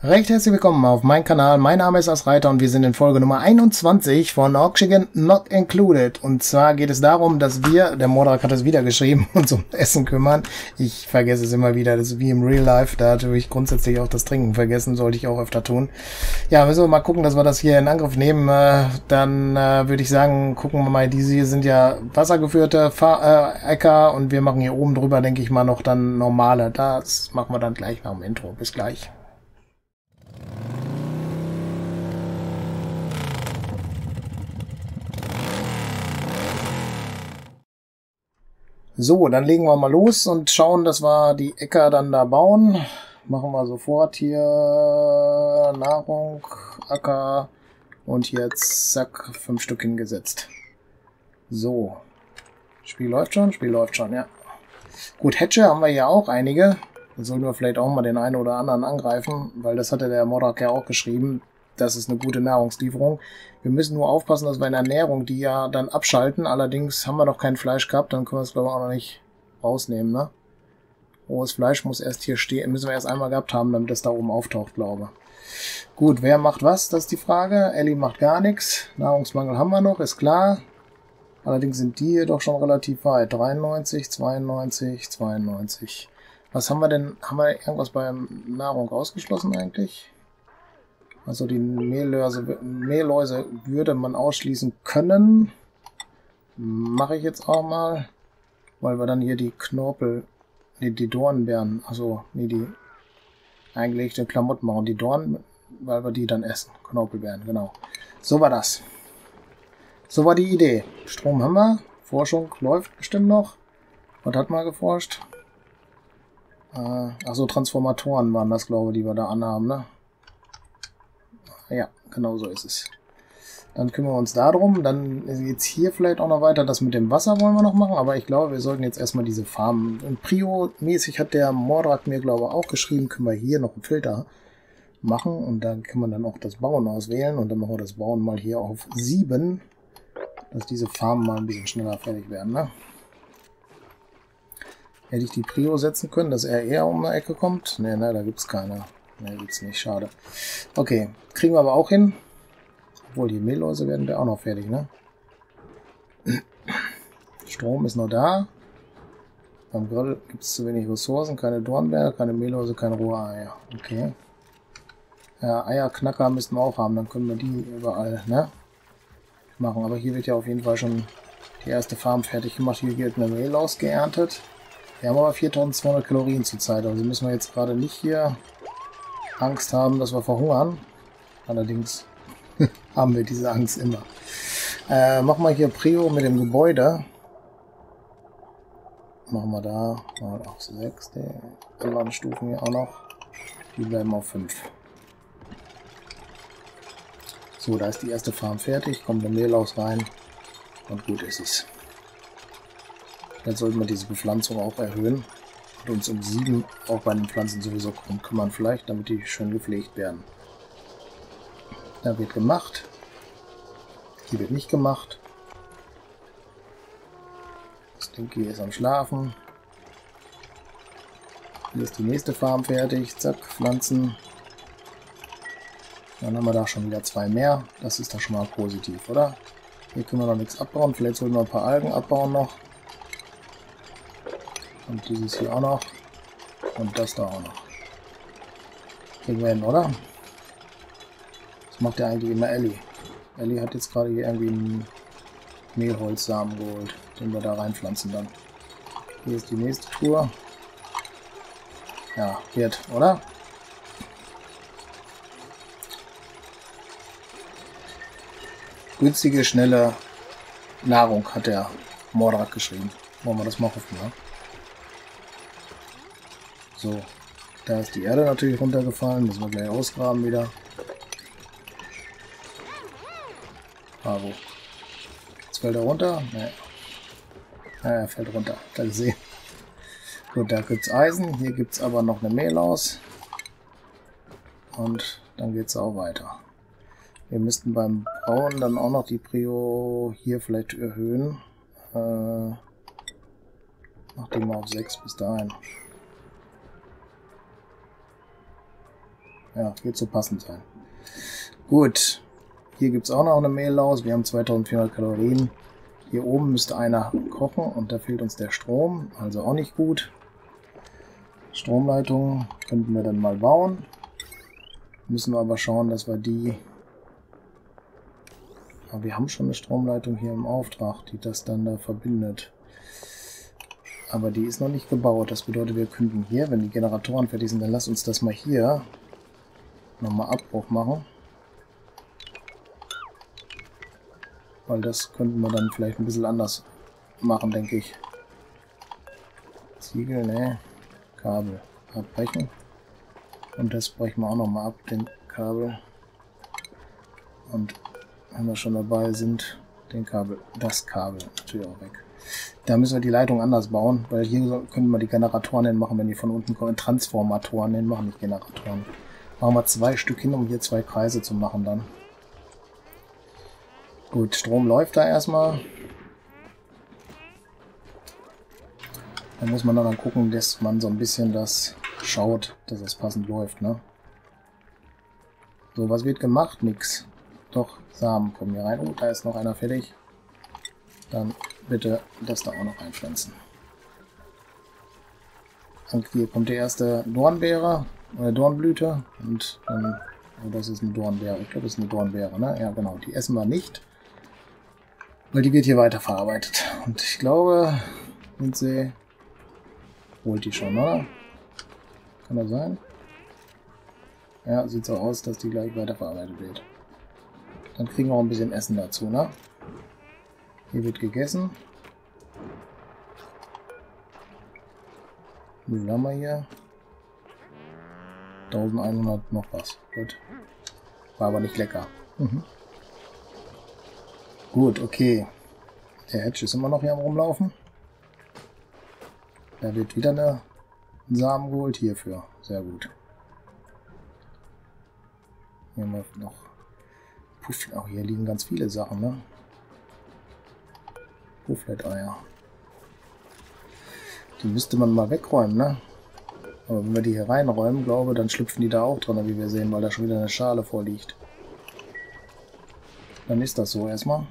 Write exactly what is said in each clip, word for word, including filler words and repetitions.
Recht herzlich willkommen auf meinem Kanal. Mein Name ist Asreiter und wir sind in Folge Nummer einundzwanzig von Oxygen Not Included. Und zwar geht es darum, dass wir, der Modrak hat es wieder geschrieben, uns um Essen kümmern. Ich vergesse es immer wieder, das ist wie im Real Life. Da hatte ich grundsätzlich auch das Trinken vergessen, sollte ich auch öfter tun. Ja, müssen wir mal gucken, dass wir das hier in Angriff nehmen. Äh, dann äh, würde ich sagen, gucken wir mal, diese hier sind ja wassergeführte Fahr äh, Äcker und wir machen hier oben drüber, denke ich mal, noch dann normale. Das machen wir dann gleich nach dem Intro. Bis gleich. So, dann legen wir mal los und schauen, dass wir die Äcker dann da bauen. Machen wir sofort hier Nahrung, Acker und jetzt zack, fünf Stück hingesetzt. So, Spiel läuft schon, Spiel läuft schon, ja. Gut, Hedge haben wir hier auch einige. Da sollten wir vielleicht auch mal den einen oder anderen angreifen, weil das hatte der Modrak ja auch geschrieben. Das ist eine gute Nahrungslieferung. Wir müssen nur aufpassen, dass wir in Ernährung die ja dann abschalten. Allerdings haben wir noch kein Fleisch gehabt, dann können wir es glaube ich auch noch nicht rausnehmen, ne? Rohes Fleisch muss erst hier stehen, müssen wir erst einmal gehabt haben, damit das da oben auftaucht, glaube ich. Gut, wer macht was? Das ist die Frage. Ellie macht gar nichts. Nahrungsmangel haben wir noch, ist klar. Allerdings sind die hier doch schon relativ weit. dreiundneunzig, zweiundneunzig, zweiundneunzig. Was haben wir denn? Haben wir irgendwas bei Nahrung ausgeschlossen eigentlich? Also die Mehlläuse, Mehlläuse würde man ausschließen können. Mache ich jetzt auch mal. Weil wir dann hier die Knorpel, die, die Dornbeeren, also nee, die eingelegten Klamotten machen. Die Dornen, weil wir die dann essen. Knorpelbeeren, genau. So war das. So war die Idee. Strom haben wir. Forschung läuft bestimmt noch. Was hat man geforscht? Äh, Achso, Transformatoren waren das, glaube ich, die wir da anhaben, ne? Ja, genau so ist es. Dann kümmern wir uns darum. Dann geht es hier vielleicht auch noch weiter. Das mit dem Wasser wollen wir noch machen. Aber ich glaube, wir sollten jetzt erstmal diese Farmen. Und Prio-mäßig hat der Modrak mir, glaube ich, auch geschrieben, können wir hier noch einen Filter machen. Und dann kann man dann auch das Bauen auswählen. Und dann machen wir das Bauen mal hier auf sieben. Dass diese Farmen mal ein bisschen schneller fertig werden, ne? Hätte ich die Prio setzen können, dass er eher um die Ecke kommt? Ne, ne, da gibt es keine. Ne, gibt's nicht, schade. Okay, kriegen wir aber auch hin. Obwohl, die Mehlläuse werden wir auch noch fertig, ne? Strom ist noch da. Beim Grill gibt es zu wenig Ressourcen, keine Dornbeere, keine Mehlläuse, keine rohe Eier. Okay. Ja, Eierknacker müssten wir auch haben, dann können wir die überall, ne? Machen. Aber hier wird ja auf jeden Fall schon die erste Farm fertig gemacht. Hier wird eine Mehlaus geerntet. Wir haben aber viertausendzweihundert Kalorien zurzeit, also müssen wir jetzt gerade nicht hier Angst haben, dass wir verhungern. Allerdings haben wir diese Angst immer. Äh, machen wir hier Prio mit dem Gebäude. Machen wir da mal auf sechs. Die anderen Stufen hier auch noch. Die bleiben auf fünf. So, da ist die erste Farm fertig. Kommt eine Mehlaus rein. Und gut ist es. Jetzt sollten wir diese Bepflanzung auch erhöhen. Und uns um sieben auch bei den Pflanzen sowieso kümmern vielleicht, damit die schön gepflegt werden. Da wird gemacht. Hier wird nicht gemacht. Stinky ist am Schlafen. Hier ist die nächste Farm fertig. Zack, Pflanzen. Dann haben wir da schon wieder zwei mehr. Das ist doch schon mal positiv, oder? Hier können wir noch nichts abbauen. Vielleicht sollten wir ein paar Algen abbauen noch. Und dieses hier auch noch. Und das da auch noch. Kriegen wir hin, oder? Das macht ja eigentlich immer Ellie. Ellie hat jetzt gerade hier irgendwie einen Mehlholzsamen geholt, den wir da reinpflanzen dann. Hier ist die nächste Tour. Ja, wird, oder? Günstige, schnelle Nahrung hat der Modrak geschrieben. Wollen wir das mal hoffen, ne? So, da ist die Erde natürlich runtergefallen. Müssen wir gleich ausgraben wieder. Bravo. Jetzt fällt er runter. Nee. Ja, er fällt runter. Da gesehen. Gut, da gibt es Eisen. Hier gibt es aber noch eine Mehlaus. Und dann geht es auch weiter. Wir müssten beim Brauen dann auch noch die Prio hier vielleicht erhöhen. Äh, mach die mal auf sechs bis dahin. Ja, wird so passend sein. Gut. Hier gibt es auch noch eine Mehllaus. Wir haben zweitausendvierhundert Kalorien. Hier oben müsste einer kochen und da fehlt uns der Strom. Also auch nicht gut. Stromleitungen könnten wir dann mal bauen. Müssen wir aber schauen, dass wir die... Aber wir haben schon eine Stromleitung hier im Auftrag, die das dann da verbindet. Aber die ist noch nicht gebaut. Das bedeutet, wir könnten hier, wenn die Generatoren fertig sind, dann lass uns das mal hier nochmal Abbruch machen. Weil das könnten wir dann vielleicht ein bisschen anders machen, denke ich. Ziegel, ne. Kabel abbrechen. Und das brechen wir auch nochmal ab, den Kabel. Und wenn wir schon dabei sind, den Kabel, das Kabel natürlich auch weg. Da müssen wir die Leitung anders bauen, weil hier können wir die Generatoren hin machen, wenn die von unten kommen. Transformatoren hin machen, nicht Generatoren. Machen wir zwei Stück hin, um hier zwei Kreise zu machen dann. Gut, Strom läuft da erstmal. Da muss man dann gucken, dass man so ein bisschen das schaut, dass es passend läuft, ne? So, was wird gemacht? Nix. Doch, Samen kommen hier rein. Oh, da ist noch einer fertig. Dann bitte das da auch noch einpflanzen. Und hier kommt die erste Dornbeere, oder Dornblüte. Und dann, oh, das ist eine Dornbeere. Ich glaube, das ist eine Dornbeere, ne? Ja, genau. Die essen wir nicht. Weil die wird hier weiterverarbeitet. Und ich glaube, sind sie... Holt die schon, oder? Kann das sein? Ja, sieht so aus, dass die gleich weiterverarbeitet wird. Dann kriegen wir auch ein bisschen Essen dazu, ne? Hier wird gegessen. Wie viel haben wir hier? eintausendeinhundert noch was. Gut. War aber nicht lecker. Mhm. Gut, okay. Der Hedge ist immer noch hier am Rumlaufen. Da wird wieder eine Samen geholt hierfür. Sehr gut. Hier haben wir noch Puff. Auch hier liegen ganz viele Sachen, ne? Pufflet-Eier. Die müsste man mal wegräumen, ne? Aber wenn wir die hier reinräumen, glaube ich, dann schlüpfen die da auch drin, wie wir sehen, weil da schon wieder eine Schale vorliegt. Dann ist das so erstmal.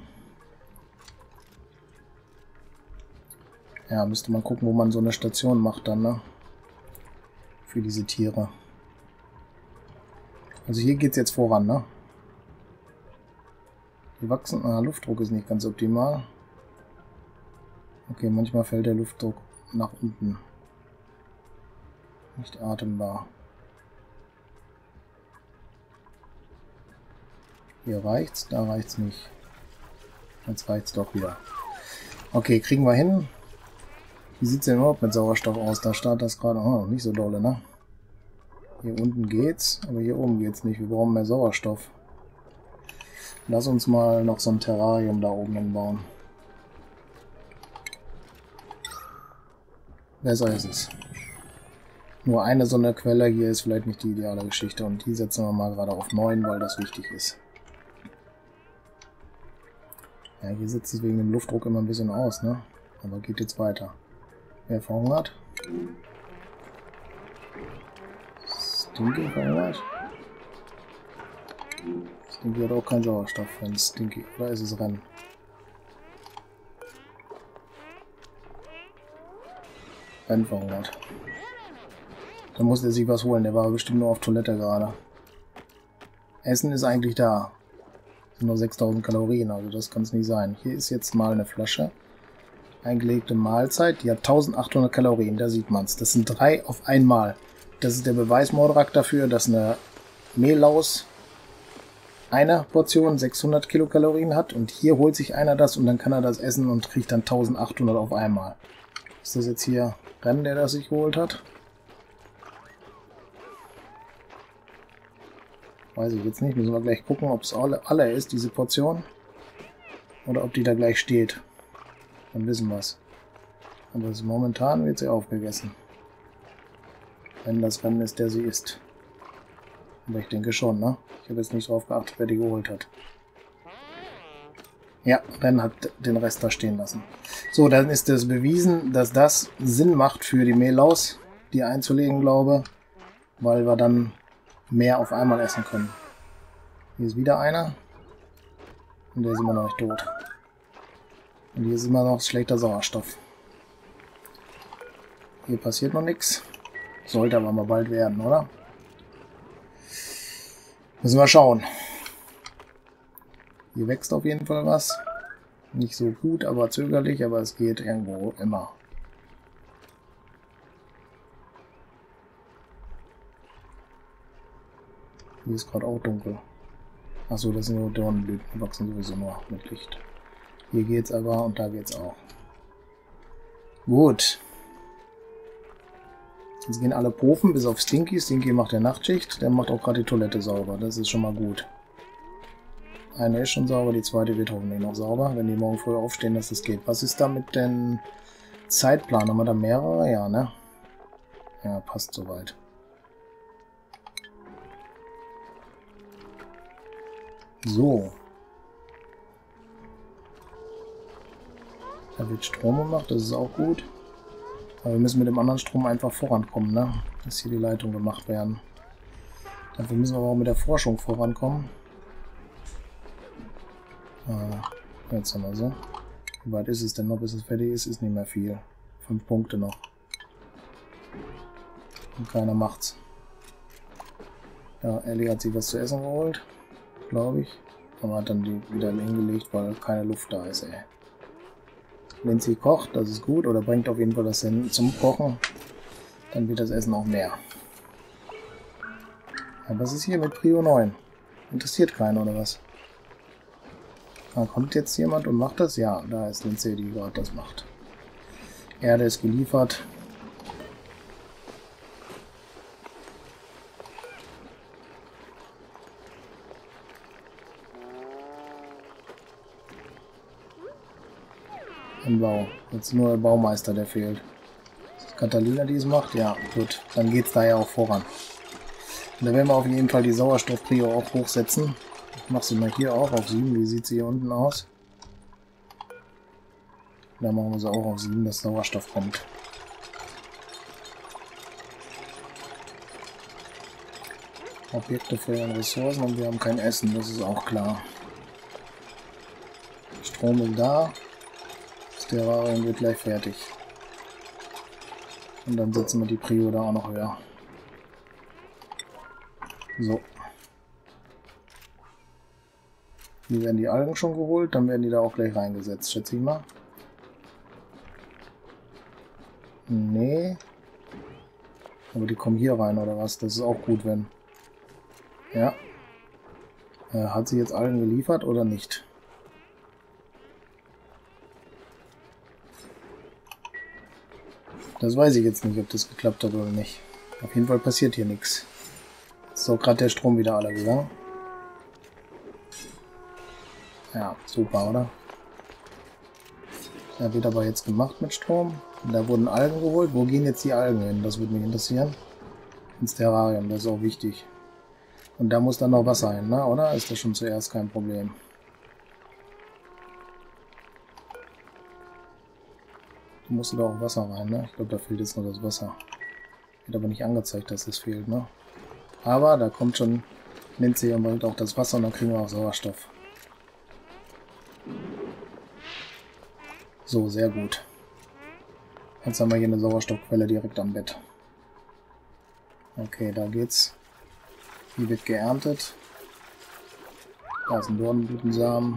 Ja, müsste man gucken, wo man so eine Station macht dann, ne? Für diese Tiere. Also hier geht es jetzt voran, ne? Die wachsen, ah, Luftdruck ist nicht ganz optimal. Okay, manchmal fällt der Luftdruck nach unten. Nicht atembar. Hier reicht's, da reicht's nicht. Jetzt reicht's doch wieder. Okay, kriegen wir hin. Wie sieht's denn überhaupt mit Sauerstoff aus? Da startet das gerade oh, nicht so dolle, ne? Hier unten geht's, aber hier oben geht's nicht. Wir brauchen mehr Sauerstoff. Lass uns mal noch so ein Terrarium da oben hinbauen. Besser ist es. Nur eine so eine Quelle hier ist vielleicht nicht die ideale Geschichte. Und die setzen wir mal gerade auf neun, weil das wichtig ist. Ja, hier sitzt es wegen dem Luftdruck immer ein bisschen aus, ne? Aber geht jetzt weiter. Wer verhungert? Stinky verhungert? Stinky hat auch keinen Sauerstoff, wenn Stinky. Oder ist es Rennen? Rennen verhungert. Da muss er sich was holen. Der war bestimmt nur auf Toilette gerade. Essen ist eigentlich da. Das sind nur sechstausend Kalorien, also das kann es nicht sein. Hier ist jetzt mal eine Flasche. Eingelegte Mahlzeit. Die hat eintausendachthundert Kalorien. Da sieht man es. Das sind drei auf einmal. Das ist der Beweis, Mordrak, dafür, dass eine Mehlaus eine Portion sechshundert Kilokalorien hat. Und hier holt sich einer das und dann kann er das essen und kriegt dann eintausendachthundert auf einmal. Ist das jetzt hier Rennen, der das sich geholt hat? Weiß ich jetzt nicht. Müssen wir gleich gucken, ob es alle, alle ist, diese Portion. Oder ob die da gleich steht. Dann wissen wir es. Aber das momentan wird sie aufgegessen. Wenn das Rennen ist, der sie isst. Aber ich denke schon, ne? Ich habe jetzt nicht drauf geachtet, wer die geholt hat. Ja, Rennen hat den Rest da stehen lassen. So, dann ist es bewiesen, dass das Sinn macht für die Mehlaus, die einzulegen, glaube. Weil wir dann mehr auf einmal essen können. Hier ist wieder einer. Und der ist immer noch nicht tot. Und hier ist immer noch schlechter Sauerstoff. Hier passiert noch nichts. Sollte aber mal bald werden, oder? Müssen wir schauen. Hier wächst auf jeden Fall was. Nicht so gut, aber zögerlich, aber es geht irgendwo immer. Hier ist gerade auch dunkel. Achso, das sind nur Dornenblüten, die wachsen sowieso nur mit Licht. Hier geht's aber und da geht's auch. Gut. Jetzt gehen alle Profen, bis auf Stinky. Stinky macht der Nachtschicht, der macht auch gerade die Toilette sauber. Das ist schon mal gut. Eine ist schon sauber, die zweite wird hoffentlich noch sauber, wenn die morgen früh aufstehen, dass das geht. Was ist da mit den Zeitplan? Haben wir da mehrere? Ja, ne? Ja, passt soweit. So. Da wird Strom gemacht, das ist auch gut. Aber wir müssen mit dem anderen Strom einfach vorankommen, ne? Dass hier die Leitungen gemacht werden. Dafür müssen wir aber auch mit der Forschung vorankommen. Ah, jetzt haben wir so. Wie weit ist es denn noch, bis es fertig ist? Ist nicht mehr viel. Fünf Punkte noch. Und keiner macht's. Ja, Ellie hat sich was zu essen geholt. Glaube ich. Aber hat dann die wieder hingelegt, weil keine Luft da ist, ey. Wenn sie kocht, das ist gut, oder bringt auf jeden Fall das hin zum Kochen, dann wird das Essen auch mehr. Ja, was ist hier mit Prio neun? Interessiert keinen, oder was? Da kommt jetzt jemand und macht das? Ja, da ist Lindsay, die gerade das macht. Erde ist geliefert. Im Bau. Jetzt nur der Baumeister, der fehlt. Ist Catalina, die es macht? Ja, gut. Dann geht es da ja auch voran. Und da werden wir auf jeden Fall die Sauerstoff-Prio auch hochsetzen. Ich mache sie mal hier auch auf sieben. Wie sieht sie hier unten aus? Da machen wir sie auch auf sieben, dass Sauerstoff kommt. Objekte fehlen Ressourcen und wir haben kein Essen, das ist auch klar. Strom ist da. Das Terrarium wird gleich fertig. Und dann setzen wir die Prio da auch noch höher. So. Hier werden die Algen schon geholt, dann werden die da auch gleich reingesetzt, schätze ich mal. Nee. Aber die kommen hier rein, oder was? Das ist auch gut, wenn... Ja. Äh, hat sie jetzt Algen geliefert oder nicht? Das weiß ich jetzt nicht, ob das geklappt hat oder nicht. Auf jeden Fall passiert hier nichts. Ist auch gerade der Strom wieder alle gegangen. Ja, super, oder? Da wird aber jetzt gemacht mit Strom. Und da wurden Algen geholt. Wo gehen jetzt die Algen hin? Das würde mich interessieren. Ins Terrarium, das ist auch wichtig. Und da muss dann noch Wasser hin, ne? Oder? Ist das schon zuerst kein Problem? Da musste da auch Wasser rein, ne? Ich glaube, da fehlt jetzt nur das Wasser. Wird aber nicht angezeigt, dass das fehlt, ne? Aber da kommt schon Lindsay und bringt auch das Wasser und dann kriegen wir auch Sauerstoff. So, sehr gut. Jetzt haben wir hier eine Sauerstoffquelle direkt am Bett. Okay, da geht's. Hier wird geerntet. Da ist ein Dornenblütensamen.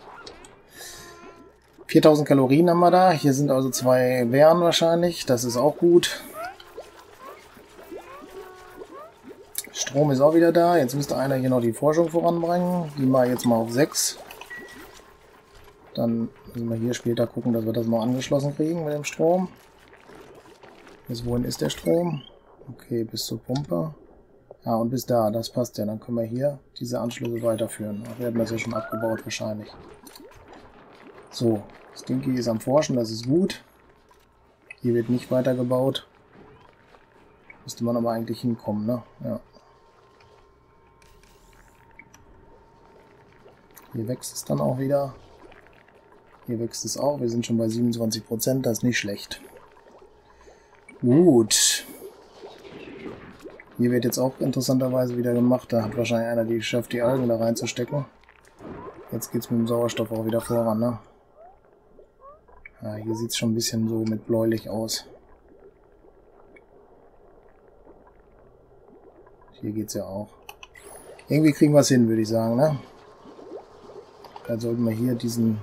viertausend Kalorien haben wir da. Hier sind also zwei Bären wahrscheinlich. Das ist auch gut. Strom ist auch wieder da. Jetzt müsste einer hier noch die Forschung voranbringen. Die mache ich jetzt mal auf sechs. Dann müssen wir hier später gucken, dass wir das noch angeschlossen kriegen mit dem Strom. Bis wohin ist der Strom? Okay, bis zur Pumpe. Ja, und bis da, das passt ja. Dann können wir hier diese Anschlüsse weiterführen. Wir hatten das ja schon abgebaut wahrscheinlich. So, Stinky ist am Forschen, das ist gut. Hier wird nicht weitergebaut. Müsste man aber eigentlich hinkommen, ne? Ja. Hier wächst es dann auch wieder. Hier wächst es auch. Wir sind schon bei siebenundzwanzig Prozent. Das ist nicht schlecht. Gut. Hier wird jetzt auch interessanterweise wieder gemacht. Da hat wahrscheinlich einer die geschafft, die Algen da reinzustecken. Jetzt geht es mit dem Sauerstoff auch wieder voran, ne? Ja, hier sieht es schon ein bisschen so mit bläulich aus. Hier geht es ja auch. Irgendwie kriegen wir es hin, würde ich sagen, ne? Dann sollten wir hier diesen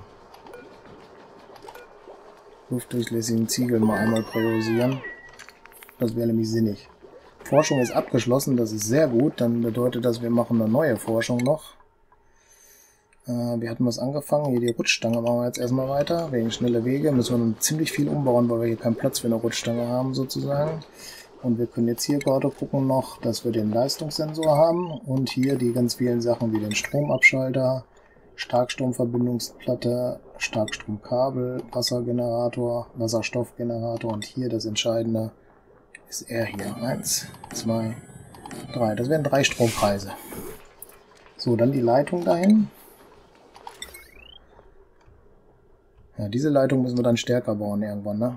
luftdurchlässigen Ziegel mal einmal priorisieren. Das wäre nämlich sinnig. Forschung ist abgeschlossen, das ist sehr gut. Dann bedeutet das, wir machen eine neue Forschung noch. Äh, wir hatten was angefangen. Hier die Rutschstange machen wir jetzt erstmal weiter. Wegen schnelle Wege müssen wir nun ziemlich viel umbauen, weil wir hier keinen Platz für eine Rutschstange haben sozusagen. Und wir können jetzt hier gerade gucken noch, dass wir den Leistungssensor haben. Und hier die ganz vielen Sachen wie den Stromabschalter, Starkstromverbindungsplatte, Starkstromkabel, Wassergenerator, Wasserstoffgenerator und hier das Entscheidende ist er hier. Eins, zwei, drei. Das wären drei Stromkreise. So, dann die Leitung dahin. Ja, diese Leitung müssen wir dann stärker bauen irgendwann, ne?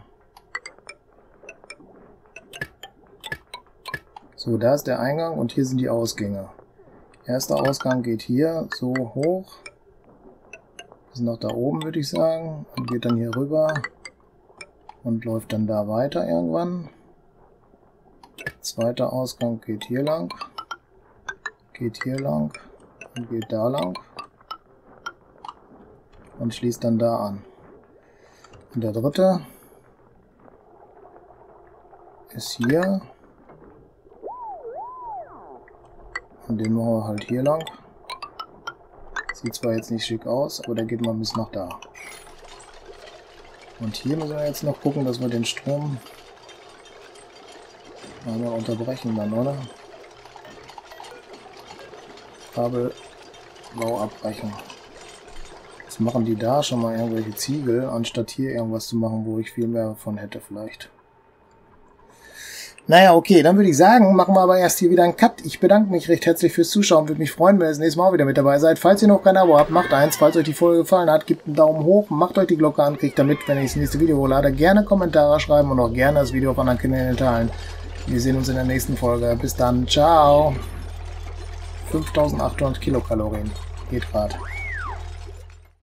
So, da ist der Eingang und hier sind die Ausgänge. Erster Ausgang geht hier so hoch. Bis nach da oben, würde ich sagen. Und geht dann hier rüber. Und läuft dann da weiter irgendwann. Zweiter Ausgang geht hier lang. Geht hier lang. Und geht da lang. Und schließt dann da an. Und der dritte ist hier. Und den machen wir halt hier lang. Sieht zwar jetzt nicht schick aus, aber der geht mal bis nach da. Und hier müssen wir jetzt noch gucken, dass wir den Strom einmal unterbrechen dann, oder? Kabelbau abbrechen. Jetzt machen die da schon mal irgendwelche Ziegel, anstatt hier irgendwas zu machen, wo ich viel mehr von hätte vielleicht. Naja, okay, dann würde ich sagen, machen wir aber erst hier wieder einen Cut. Ich bedanke mich recht herzlich fürs Zuschauen, würde mich freuen, wenn ihr das nächste Mal auch wieder mit dabei seid. Falls ihr noch kein Abo habt, macht eins. Falls euch die Folge gefallen hat, gebt einen Daumen hoch, macht euch die Glocke an, kriegt damit, wenn ich das nächste Video hochlade, gerne Kommentare schreiben und auch gerne das Video auf anderen Kanälen teilen. Wir sehen uns in der nächsten Folge. Bis dann, ciao. fünftausendachthundert Kilokalorien. Geht grad.